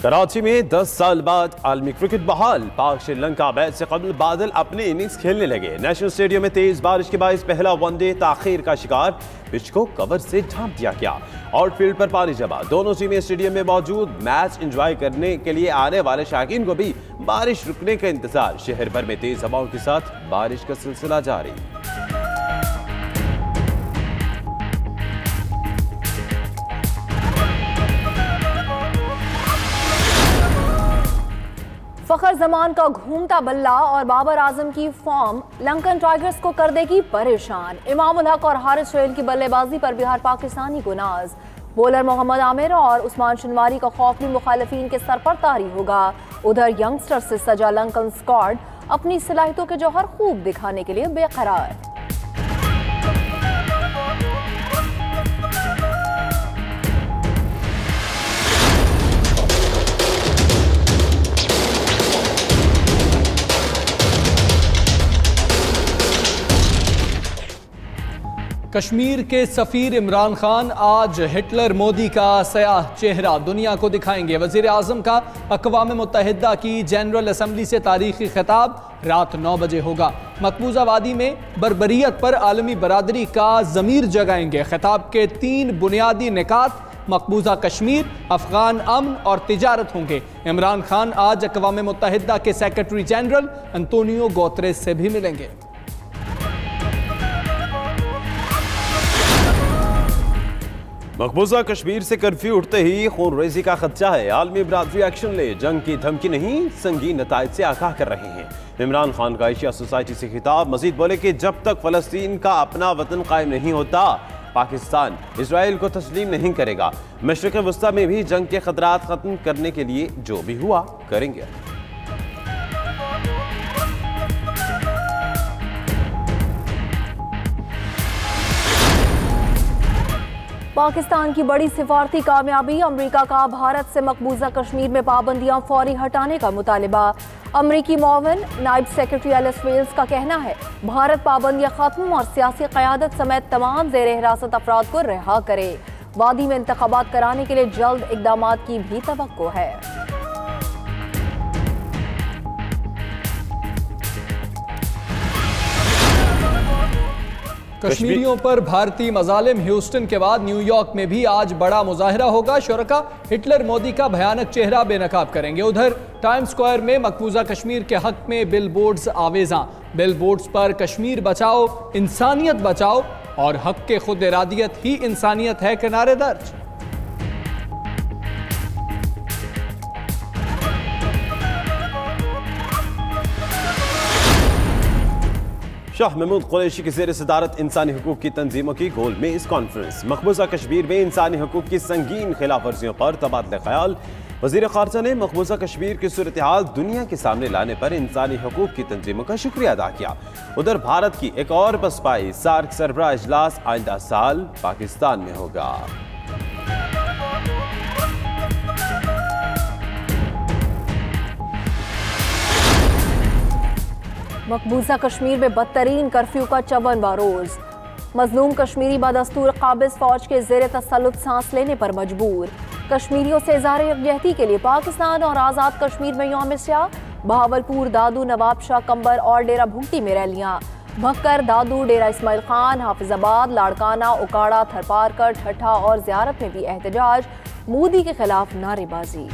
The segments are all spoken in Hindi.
कराची में 10 साल बाद आलमी क्रिकेट बहाल। पाक श्रीलंका मैच से कबल बादल अपनी इनिंग्स खेलने लगे। नेशनल स्टेडियम में तेज बारिश के बायस पहला वनडे ताखीर का शिकार। पिच को कवर से ढांप दिया गया। आउटफील्ड पर पानी जमा। दोनों टीमें स्टेडियम में मौजूद। मैच एंजॉय करने के लिए आने वाले शायकीन को भी बारिश रुकने का इंतजार। शहर भर में तेज हवाओं के साथ बारिश का सिलसिला जारी। फखर जमान का घूमता बल्ला और बाबर आजम की फॉर्म लंकन टाइगर्स को कर देगी परेशान। इमाम उल हक और हारिस सोहेल की बल्लेबाजी पर बिहार पाकिस्तानी को नाज। बॉलर मोहम्मद आमिर और उस्मान शनवारी का खौफ भी मुखालिफिन के सर पर तारी होगा। उधर यंगस्टर से सजा लंकन स्क्वाड अपनी सलाहियतों के जौहर खूब दिखाने के लिए बेकरार। कश्मीर के सफीर इमरान खान आज हिटलर मोदी का सयाह चेहरा दुनिया को दिखाएंगे। वजीर आजम का अक़वाम मुत्तहिदा की जनरल असम्बली से तारीखी खिताब रात 9 बजे होगा। मकबूजा वादी में बर्बरियत पर आलमी बरादरी का ज़मीर जगाएंगे। खिताब के 3 बुनियादी निकात मकबूजा कश्मीर, अफगान अमन और तिजारत होंगे। इमरान खान आज अक़वाम मुत्तहिदा के सेक्रेटरी जनरल अंतोनियो गुतेरेस से भी मिलेंगे। मकबूजा कश्मीर से कर्फ्यू उठते ही खून रेजी का खदशा है। आलमी बरादरी एक्शन ले, जंग की धमकी नहीं संगीन नताइज से आगाह कर रहे हैं। इमरान खान का एशिया सोसाइटी से खिताब। मजीद बोले कि जब तक फलस्तीन का अपना वतन कायम नहीं होता पाकिस्तान इसराइल को तस्लीम नहीं करेगा। मशरिक़ वस्ता में भी जंग के खतरात खत्म करने के लिए जो भी हुआ करेंगे। पाकिस्तान की बड़ी सिफारती कामयाबी। अमेरिका का भारत से मकबूजा कश्मीर में पाबंदियां फौरी हटाने का मुतालिबा। अमेरिकी मुआविन नायब सेक्रेटरी एलिस वेल्स का कहना है भारत पाबंदियां खत्म और सियासी क़यादत समेत तमाम ज़ेर हिरासत अफराद को रिहा करे। वादी में इंतखाबात कराने के लिए जल्द इक़दामात की भी तवक्को है। कश्मीरियों पर भारतीय मजालिम। ह्यूस्टन के बाद न्यूयॉर्क में भी आज बड़ा मुजाहिरा होगा। शुरका हिटलर मोदी का भयानक चेहरा बेनकाब करेंगे। उधर टाइम्स स्क्वायर में मकबूजा कश्मीर के हक में बिलबोर्ड्स आवेजा। बिलबोर्ड्स पर कश्मीर बचाओ, इंसानियत बचाओ और हक के खुद इरादियत ही इंसानियत है के नारे दर्ज। शाह महमूद कुरैशी की ज़ेर सदारत इंसानी हकूक़ की तंजीमों की गोल मेज़ कॉन्फ्रेंस। मकबूजा कश्मीर में इंसानी हकूक़ की संगीन खिलाफ वर्जियों पर तबादला ख्याल। वज़ीर ख़ारजा ने मकबूजा कश्मीर की सूरत हाल दुनिया के सामने लाने पर इंसानी हकूक़ की तंजीमों का शुक्रिया अदा किया। उधर भारत की एक और पसपाई। सार्क सरबराह इजलास आइंदा साल पाकिस्तान में होगा। मकबूजा कश्मीर में बदतरीन कर्फ्यू का 54वां रोज। मजलूम कश्मीरी बदस्तूर काबिज फौज के जेर तसल्लुत सांस लेने पर मजबूर। कश्मीरियों से इज़हार यकजहती के लिए पाकिस्तान और आज़ाद कश्मीर में यौम स्याह। बहावलपुर, दादू, नवाबशाह, कंबर और डेरा भुगटी में रैलियां। भक्कर, दादू, डेरा इस्माइल खान, हाफिजाबाद, लाड़काना, उकाड़ा, थरपारकर, ठट्ठा और ज़ियारत में भी एहतजाज। मोदी के खिलाफ नारेबाजी।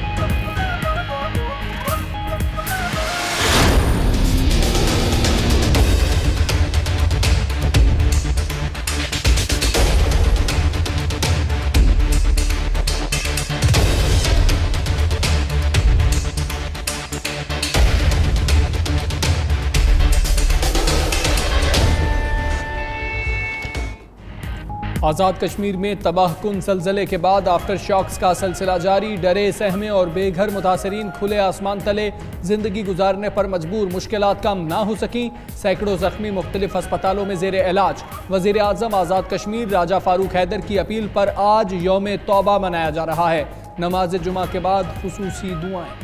आज़ाद कश्मीर में तबाहकुन ज़लज़ले के बाद आफ्टर शॉक्स का सिलसिला जारी। डरे, सहमे और बेघर मुतासरीन खुले आसमान तले जिंदगी गुजारने पर मजबूर। मुश्किलात कम ना हो सकी। सैकड़ों जख्मी मुख्तलिफ अस्पतालों में जेर इलाज। वज़ीर आज़म आज़ाद कश्मीर राजा फारूक हैदर की अपील पर आज यौम तौबा मनाया जा रहा है। नमाज जुमा के बाद खुसूसी दुआएं।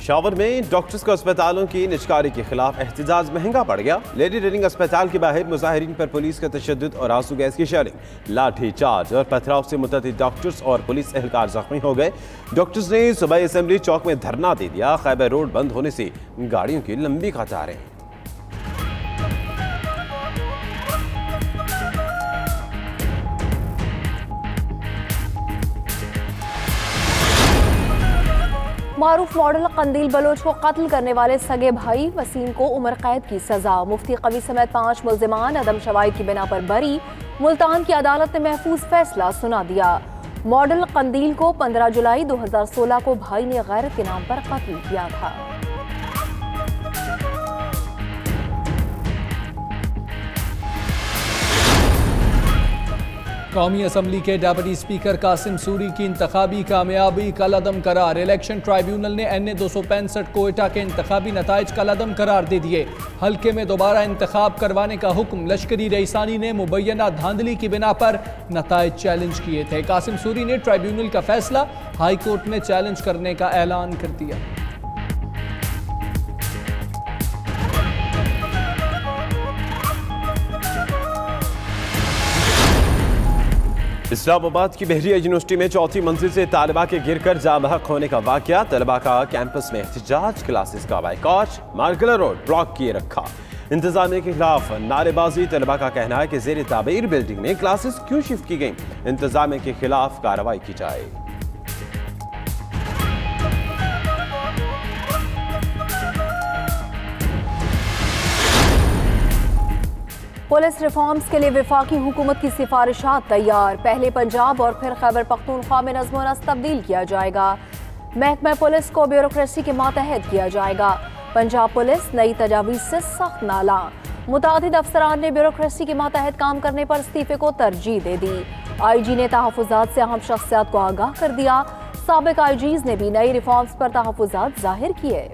पेशावर में डॉक्टर्स को अस्पतालों की निजकारी के खिलाफ एहतजाज महंगा पड़ गया। लेडी रेडिंग अस्पताल के बाहर मुजाहिरीन पर पुलिस का तशद्दुद और आंसू गैस की शेलिंग, लाठी चार्ज और पथराव से मुतअद्दिद डॉक्टर्स और पुलिस एहलकार जख्मी हो गए। डॉक्टर्स ने सुबह असेंबली चौक में धरना दे दिया। खैबर रोड बंद होने से गाड़ियों की लंबी कतारें। मारूफ मॉडल कंदील बलोच को कत्ल करने वाले सगे भाई वसीम को उम्र कैद की सजा। मुफ्ती कवी समेत 5 मुल्जिमान अदम शवाहिद की बिना पर बरी। मुल्तान की अदालत ने महफूज फैसला सुना दिया। मॉडल कंदील को 15 जुलाई 2016 को भाई ने गैरत के नाम पर कत्ल किया था। कौमी असम्बली के डेप्यूटी स्पीकर कासिम सूरी की इंतखाबी कामयाबी कलअदम करार। इलेक्शन ट्राइब्यूनल ने NA 265 कोयटा के इंतखाबी नताइज कलअदम करार दे दिए। हल्के में दोबारा इंतखाब करवाने का हुक्म लश्करी रईसानी ने मुबैना धांधली की बिना पर नताइज चैलेंज किए थे। कासिम सूरी ने ट्राइब्यूनल का फैसला हाई कोर्ट में चैलेंज करने का ऐलान कर दिया। इस्लामाबाद की बहरिया यूनिवर्सिटी में चौथी मंजिल से तालिबा के गिरकर जाँ बहक होने का वाकया। तलबा का कैंपस में एहतजाज, क्लासेस का बाइकॉट, मार्कला रोड ब्लॉक किए रखा। इंतजामिया के खिलाफ नारेबाजी। तलबा का कहना है कि ज़ेर ताबीर बिल्डिंग में क्लासेस क्यों शिफ्ट की गई। इंतजामिया के खिलाफ कार्रवाई की जाए। पुलिस रिफॉर्म्स के लिए वफाकी हुकूमत की सिफारिशात तैयार। पहले पंजाब और फिर खैबर पख्तूनख्वा में नज़्म व नस्क तब्दील किया जाएगा। महकमा पुलिस को ब्यूरोक्रेसी के मातहत किया जाएगा। पंजाब पुलिस नई तजावीज़ से सख्त नाला। मुतादिद अफसरान ने ब्यूरोक्रेसी के मातहत काम करने पर इस्तीफे को तरजीह दे दी। IG ने तहफ़्फ़ुज़ात से अहम शख्सियात को आगाह कर दिया। साबिक IGs ने भी नई रिफॉर्म्स पर तहफ़्फ़ुज़ात जाहिर किए।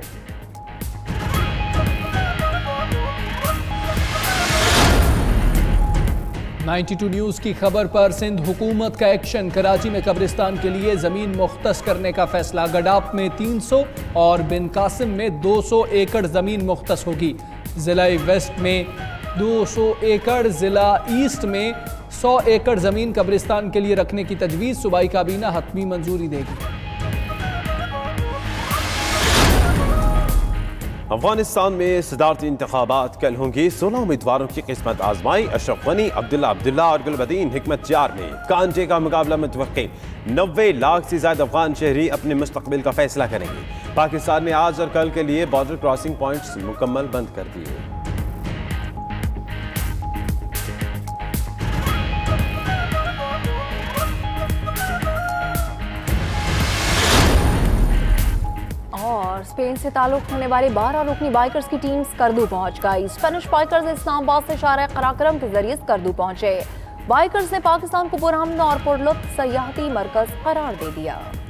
$92 न्यूज़ की खबर पर सिंध हुकूमत का एक्शन। कराची में कब्रिस्तान के लिए ज़मीन मुख्तस करने का फैसला। गडाप में 300 और बिन कासिम में 200 एकड़ ज़मीन मुख्तस होगी। ज़िला वेस्ट में 200 एकड़, ज़िला ईस्ट में 100 एकड़ ज़मीन कब्रिस्तान के लिए रखने की तजवीज़। सूबाई काबीना हतमी मंजूरी देगी। अफगानिस्तान में सदारती इंतखाबात कल होंगी। 16 उम्मीदवारों की किस्मत आजमाई। अशरफ गनी, अब्दुल्ला और गुलबदीन हिकमत जार में कांटे का मुकाबला मुतवक्की। 90 लाख से ज्यादा अफगान शहरी अपने मुस्तकबिल का फैसला करेंगे। पाकिस्तान ने आज और कल के लिए बॉर्डर क्रॉसिंग पॉइंट्स मुकम्मल बंद कर दिए। और स्पेन से ताल्लुक होने वाली 12 रुकनी बाइकर्स की टीम स्कर्दू पहुंच गई। स्पेनिश बाइकर्स इस्लामाबाद से शारा कराक्रम के जरिए स्कर्दू पहुंचे। बाइकर्स ने पाकिस्तान को पुरअमन और पुरलुत्फ सयाहती मरकज करार दे दिया।